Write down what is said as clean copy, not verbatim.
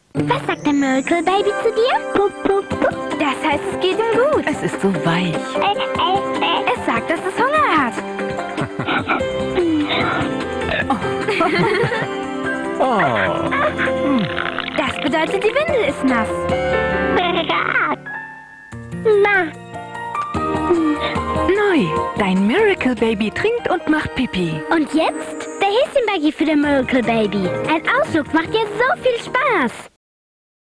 Was sagt der Miracle Baby zu dir? Pup, pup, pup. Das heißt, es geht ihm gut. Es ist so weich. Es sagt, dass es Hunger hat. Oh. Das bedeutet, die Windel ist nass. Na, Neu. Dein Miracle Baby trinkt und macht Pipi. und jetzt? Der Häschenbuggy für den Miracle Baby. Ein Ausflug macht jetzt so viel Spaß.